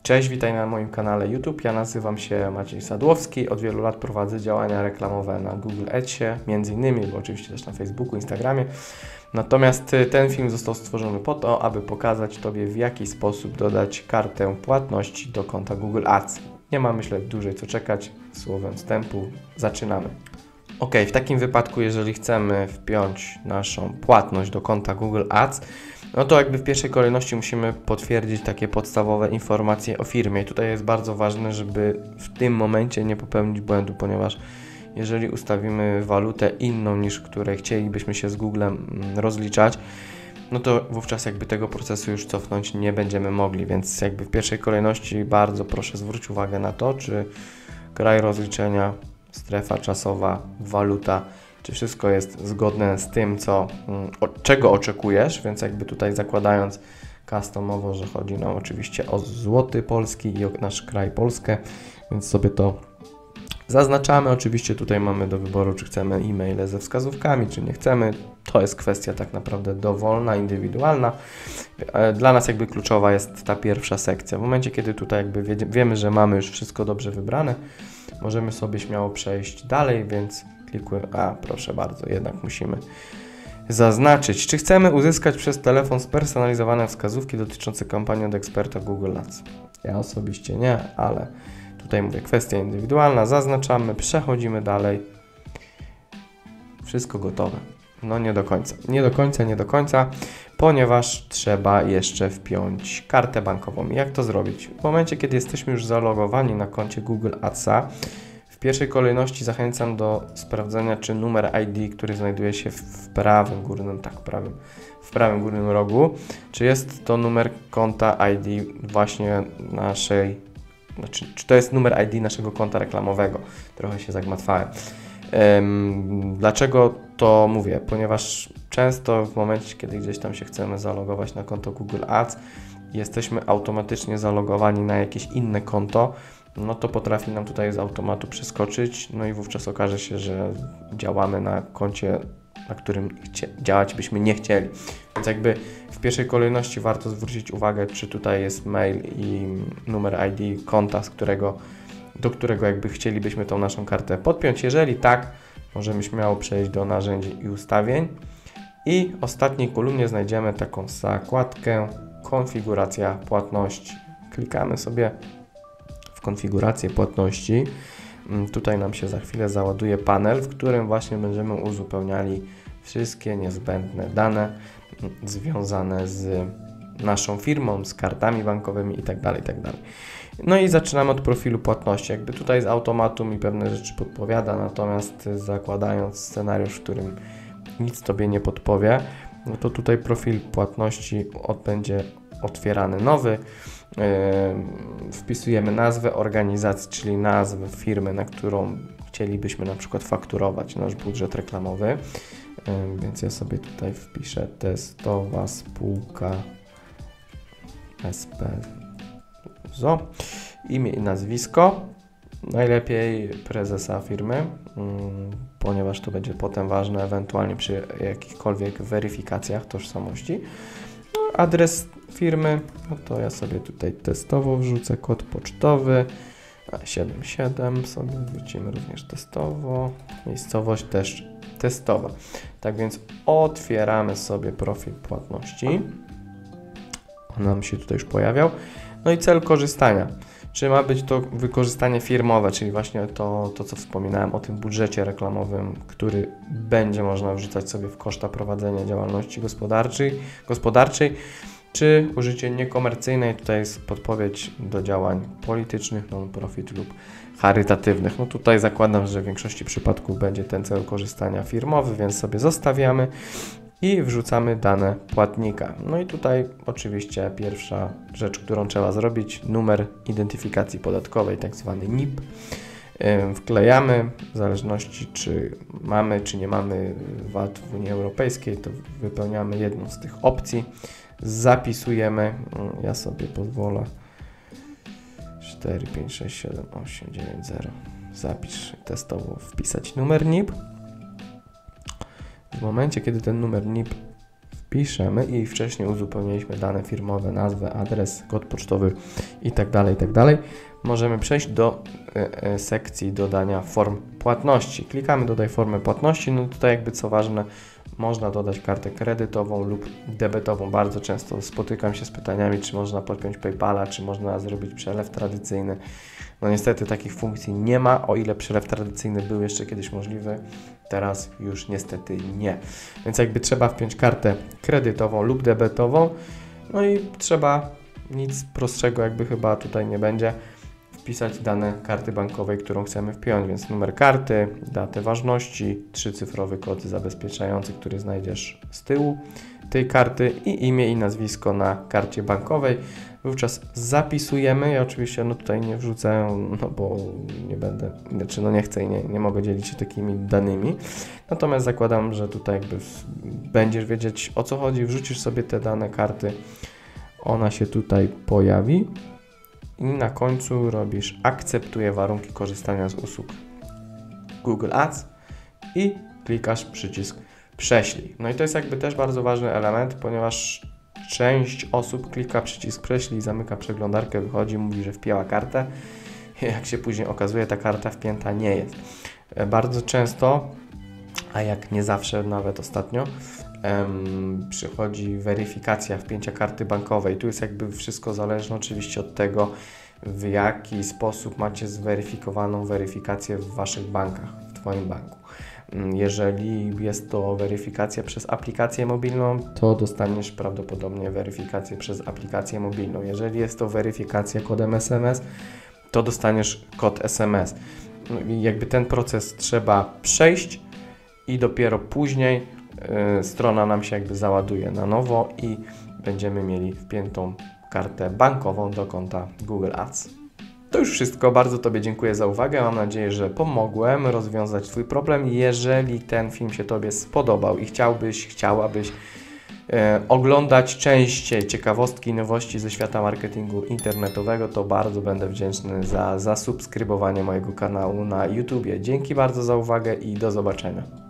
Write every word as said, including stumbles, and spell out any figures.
Cześć, witaj na moim kanale YouTube. Ja nazywam się Maciej Sadłowski. Od wielu lat prowadzę działania reklamowe na Google Adsie, między innymi, bo oczywiście też na Facebooku, Instagramie. Natomiast ten film został stworzony po to, aby pokazać Tobie, w jaki sposób dodać kartę płatności do konta Google Ads. Nie ma, myślę, dłużej co czekać. Słowem wstępu zaczynamy. Ok, w takim wypadku, jeżeli chcemy wpiąć naszą płatność do konta Google Ads, no to jakby w pierwszej kolejności musimy potwierdzić takie podstawowe informacje o firmie. I tutaj jest bardzo ważne, żeby w tym momencie nie popełnić błędu, ponieważ jeżeli ustawimy walutę inną niż której chcielibyśmy się z Googlem rozliczać, no to wówczas jakby tego procesu już cofnąć nie będziemy mogli, więc jakby w pierwszej kolejności bardzo proszę zwrócić uwagę na to, czy kraj rozliczenia, strefa czasowa, waluta, czy wszystko jest zgodne z tym, co, o, czego oczekujesz, więc jakby tutaj zakładając customowo, że chodzi nam oczywiście o złoty polski i o nasz kraj Polskę, więc sobie to zaznaczamy. Oczywiście tutaj mamy do wyboru, czy chcemy e-maile ze wskazówkami, czy nie chcemy. To jest kwestia tak naprawdę dowolna, indywidualna. Dla nas jakby kluczowa jest ta pierwsza sekcja. W momencie, kiedy tutaj jakby wie, wiemy, że mamy już wszystko dobrze wybrane, możemy sobie śmiało przejść dalej, więc klikuję, a proszę bardzo, jednak musimy zaznaczyć, czy chcemy uzyskać przez telefon spersonalizowane wskazówki dotyczące kampanii od eksperta Google Ads. Ja osobiście nie, ale tutaj mówię, kwestia indywidualna, zaznaczamy, przechodzimy dalej. Wszystko gotowe. No nie do końca, nie do końca, nie do końca, ponieważ trzeba jeszcze wpiąć kartę bankową. Jak to zrobić? W momencie, kiedy jesteśmy już zalogowani na koncie Google Adsa, w pierwszej kolejności zachęcam do sprawdzenia, czy numer I D, który znajduje się w prawym górnym, tak, prawym, w prawym górnym rogu, czy jest to numer konta I D właśnie naszej, znaczy, czy to jest numer I D naszego konta reklamowego. Trochę się zagmatwałem. Um, dlaczego to mówię? Ponieważ często w momencie, kiedy gdzieś tam się chcemy zalogować na konto Google Ads, jesteśmy automatycznie zalogowani na jakieś inne konto, no to potrafi nam tutaj z automatu przeskoczyć, no i wówczas okaże się, że działamy na koncie, na którym działać byśmy nie chcieli. Więc jakby w pierwszej kolejności warto zwrócić uwagę, czy tutaj jest mail i numer I D konta, z którego, do którego jakby chcielibyśmy tą naszą kartę podpiąć. Jeżeli tak, możemy śmiało przejść do narzędzi i ustawień i w ostatniej kolumnie znajdziemy taką zakładkę konfiguracja płatności. Klikamy sobie w konfigurację płatności. Tutaj nam się za chwilę załaduje panel, w którym właśnie będziemy uzupełniali wszystkie niezbędne dane związane z naszą firmą, z kartami bankowymi itd., itd. No i zaczynamy od profilu płatności. Jakby tutaj z automatu mi pewne rzeczy podpowiada, natomiast zakładając scenariusz, w którym nic Tobie nie podpowie, no to tutaj profil płatności będzie otwierany nowy. Yy, wpisujemy nazwę organizacji, czyli nazwę firmy, na którą chcielibyśmy na przykład fakturować nasz budżet reklamowy. Yy, więc ja sobie tutaj wpiszę testowa spółka S P Z O, imię i nazwisko, najlepiej prezesa firmy, yy, ponieważ to będzie potem ważne ewentualnie przy jakichkolwiek weryfikacjach tożsamości. Adres firmy, no to ja sobie tutaj testowo wrzucę kod pocztowy siedem siedem, sobie wrzucimy również testowo, miejscowość też testowa. Tak więc otwieramy sobie profil płatności, on nam się tutaj już pojawiał. No i cel korzystania, czy ma być to wykorzystanie firmowe, czyli właśnie to, to co wspominałem o tym budżecie reklamowym, który będzie można wrzucać sobie w koszta prowadzenia działalności gospodarczej, gospodarczej czy użycie niekomercyjne. Tutaj jest podpowiedź do działań politycznych, non-profit lub charytatywnych. No tutaj zakładam, że w większości przypadków będzie ten cel korzystania firmowy, więc sobie zostawiamy i wrzucamy dane płatnika. No i tutaj oczywiście pierwsza rzecz, którą trzeba zrobić, numer identyfikacji podatkowej, tak zwany N I P. Wklejamy, w zależności czy mamy, czy nie mamy V A T w Unii Europejskiej, to wypełniamy jedną z tych opcji. Zapisujemy, ja sobie pozwolę cztery pięć sześć siedem osiem dziewięć zero, zapisz testowo, wpisać numer N I P. W momencie, kiedy ten numer N I P Wpiszemy i wcześniej uzupełniliśmy dane firmowe, nazwę, adres, kod pocztowy i tak dalej, i tak dalej. Możemy przejść do e, e, sekcji dodania form płatności. Klikamy dodaj formę płatności, no tutaj jakby co ważne, można dodać kartę kredytową lub debetową. Bardzo często spotykam się z pytaniami, czy można podpiąć PayPala, czy można zrobić przelew tradycyjny. No niestety takich funkcji nie ma, o ile przelew tradycyjny był jeszcze kiedyś możliwy, teraz już niestety nie. Więc jakby trzeba wpiąć kartę kredytową lub debetową, no i trzeba, nic prostszego jakby chyba tutaj nie będzie, wpisać dane karty bankowej, którą chcemy wpiąć, więc numer karty, datę ważności, trzycyfrowy kod zabezpieczający, który znajdziesz z tyłu tej karty i imię i nazwisko na karcie bankowej. Wówczas zapisujemy. Ja oczywiście no tutaj nie wrzucę, no bo nie będę, znaczy no nie chcę i nie, nie mogę dzielić się takimi danymi. Natomiast zakładam, że tutaj jakby będziesz wiedzieć, o co chodzi, wrzucisz sobie te dane karty, ona się tutaj pojawi. I na końcu robisz akceptuję warunki korzystania z usług Google Ads i klikasz przycisk prześlij. No i to jest jakby też bardzo ważny element, ponieważ część osób klika przycisk prześlij, zamyka przeglądarkę, wychodzi, mówi, że wpięła kartę. Jak się później okazuje, ta karta wpięta nie jest. Bardzo często, a jak nie zawsze, nawet ostatnio, Um, przychodzi weryfikacja wpięcia karty bankowej. Tu jest jakby wszystko zależne oczywiście od tego, w jaki sposób macie zweryfikowaną weryfikację w Waszych bankach, w Twoim banku. Jeżeli jest to weryfikacja przez aplikację mobilną, to dostaniesz prawdopodobnie weryfikację przez aplikację mobilną. Jeżeli jest to weryfikacja kodem S M S, to dostaniesz kod S M S. No i jakby ten proces trzeba przejść i dopiero później strona nam się jakby załaduje na nowo i będziemy mieli wpiętą kartę bankową do konta Google Ads. To już wszystko. Bardzo Tobie dziękuję za uwagę. Mam nadzieję, że pomogłem rozwiązać Twój problem. Jeżeli ten film się Tobie spodobał i chciałbyś, chciałabyś e, oglądać częściej ciekawostki i nowości ze świata marketingu internetowego, to bardzo będę wdzięczny za zasubskrybowanie mojego kanału na YouTubie. Dzięki bardzo za uwagę i do zobaczenia.